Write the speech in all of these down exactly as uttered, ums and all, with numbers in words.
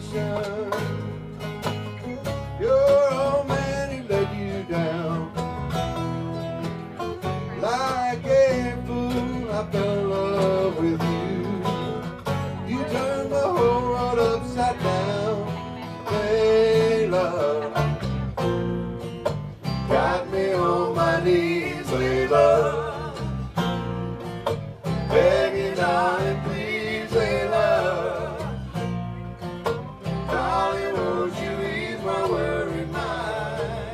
situation. Your old man, he let you down. Like a fool, I fell in love with you. You turned the whole world upside down. Layla, got me on my knees, Layla. Begging, darling, please, Layla. Darling, won't you ease my worried mind?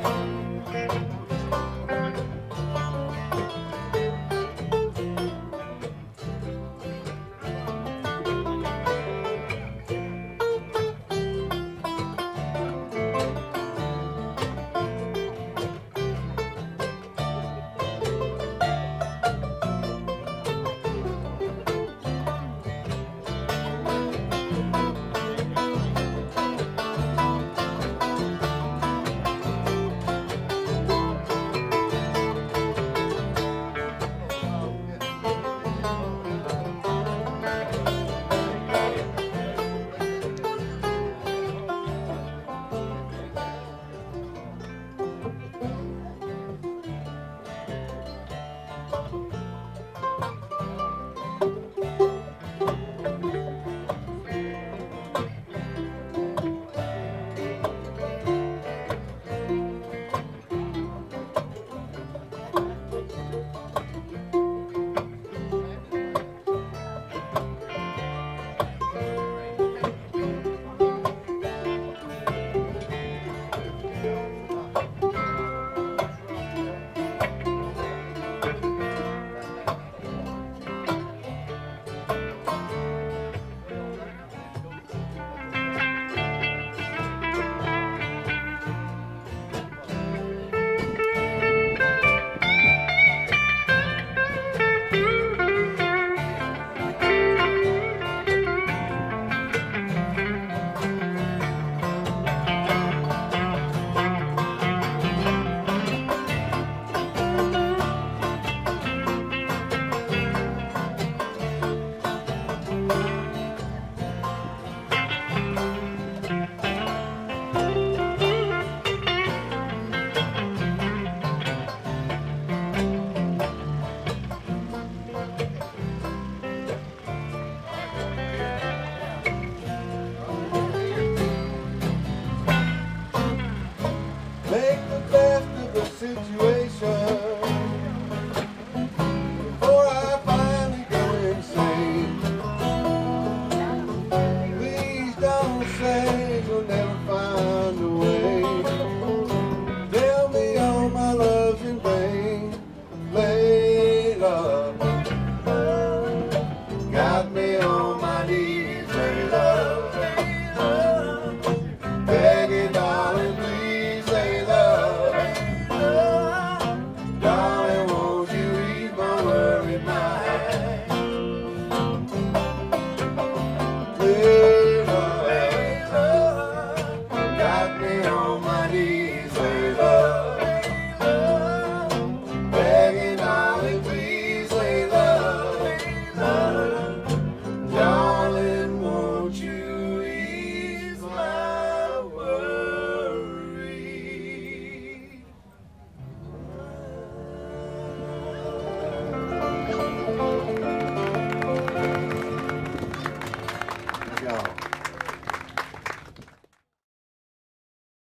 Make the best of the situation before I finally go insane. Please don't say you'll never find a way. Tell me all my love's in vain. Layla, got me on my knees, Layla. Begging, darling, please, Layla. Darling, won't you ease my worried mind? Layla, got me